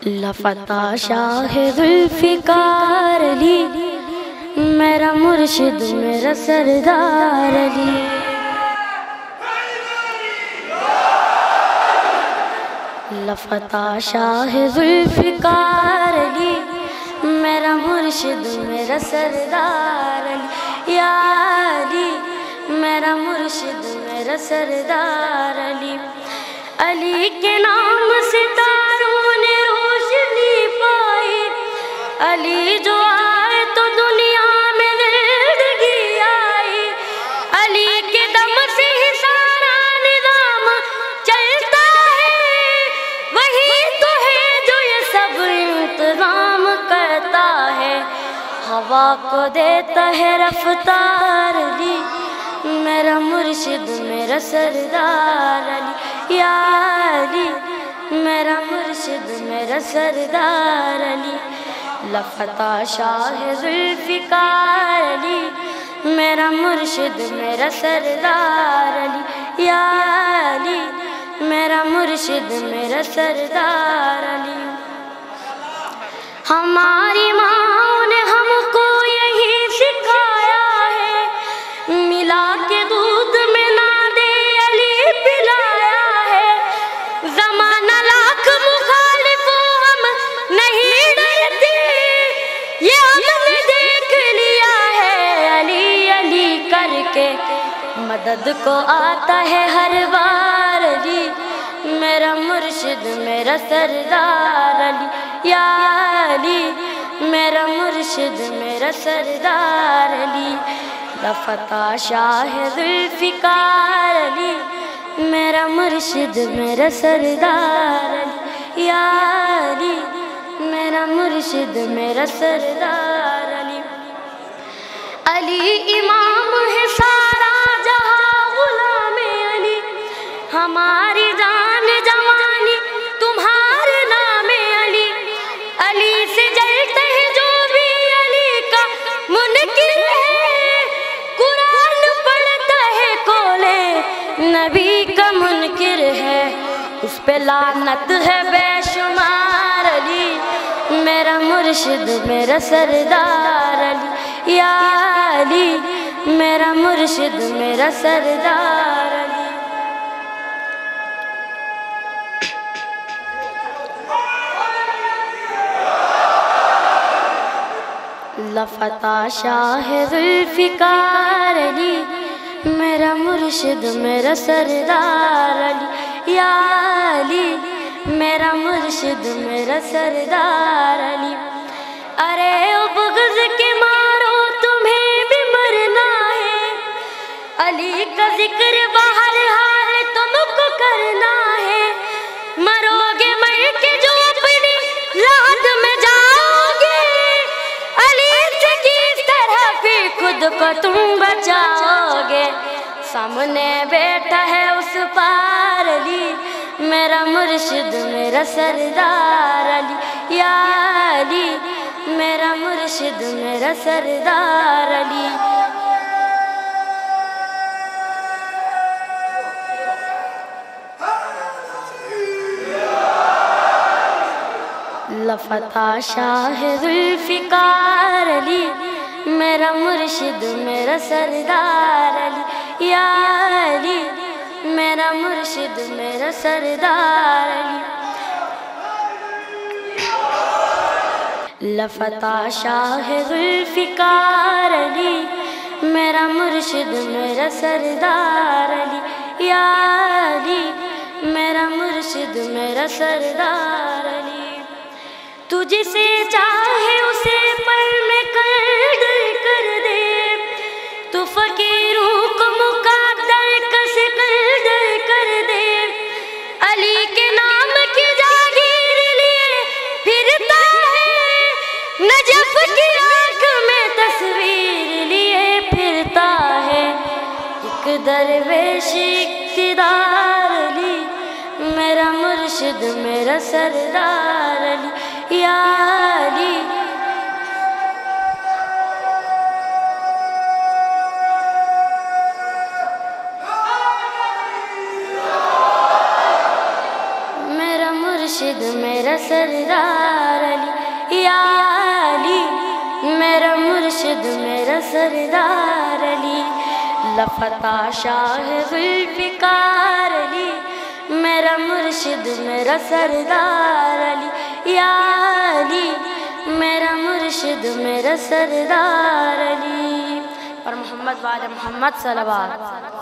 لفتہ شاہ ذوالفقار علی، میرا مرشد میرا سردار علی۔ لفتہ شاہ ذوالفقار علی، میرا مرشد میرا سردار علی۔ یا علی میرا مرشد میرا سردار علی۔ علی کے نام سے ستاروں نے روشنی پائی، علی جو آئے تو دنیا میں زندگی آئی۔ علی کے دم سے ہی سارا نظام چلتا ہے، وہی تو ہے جو یہ سب انتظام کرتا ہے۔ ہوا کو دیتا ہے رفتار علی، میرا مرشد میرا سردار علی۔ یا علی میرا مرشد میرا سردار علی۔ لفتہ شاہ ذوالفقار علی، میرا مرشد میرا سردار علی۔ یا علی میرا مرشد میرا سردار علی۔ ہماری ماں نے ہم کو یہی سکھایا ہے، ملا کے دودھ میں نہ دے علی پلایا ہے۔ زمانہ لاکھ مخالف ہم نہیں ڈرتے، یہ ہم نے دیکھ لیا ہے۔ علی علی کر کے مدد کو آتا ہے ہر بار علی، میرا مرشد میرا سردار علی۔ یا علی میرا مرشد میرا سردار علی۔ لفتہ شاہ ذوالفقار علی، میرا مرشد میرا سردار علی۔ یا علی میرا مرشد میرا سردار علی۔ علی امام ہے سارا جہاں غلام علی، ہماری جان جوانی تمہارے نام علی۔ علی سے جلتے ہیں جو بھی علی کا منکر ہے، قرآن پڑھتا ہے کولے نبی کا منکر ہے، اس پہ لعنت ہے بے شمار علی، میرا مرشد میرا سردار علی۔ یا علی میرا مرشد میرا سردار علی۔ لفتہ شاہ ذوالفقار علی، میرا مرشد میرا سردار علی۔ یا علی میرا مرشد میرا سردار علی۔ ارے او بغض کے مارو تمہیں بھی مرنا ہے، علی کا ذکر بہر حال تم کو کرنا ہے۔ مرو گے مر کے جو اپنی لحد میں جاؤ گے، علی سے کس طرح پھر خود کو تم بچاؤ گے۔ سامنے بیٹھا ہے اس پار علی، میرا مرشد میرا سردار علی۔ یا علی میرا مرشد میرا سردار علی۔ لفتہ شاہ ذوالفقار علی، میرا مرشد میرا سردار علی۔ یا علی میرا مرشد میرا سردار علی۔ لفتہ شاہ ذوالفقار علی، میرا مرشد میرا سردار علی۔ یا علی میرا مرشد میرا سردار علی۔ تو جسے چاہے اسے پر میں قدر کر دے، تو فقیروں کو مقدر کس قدر کر دے۔ علی کے نام کی جاگیر لیے پھرتا ہے، نجف کی آنکھ میں تصویر لیے پھرتا ہے۔ ایک درویش اقتدار علی، میرا مرشد میرا سردار علی۔ یا علی میرا مرشد میرا میرا سردار علی، یا علی میرا مرشد میرا سردار علی، لفتہ شاہ ذوالفقار علی، میرا مرشد میرا سردار علی، یا علی میرا مرشد میرا سردار علی، اور محمد وعلی محمد صلوات۔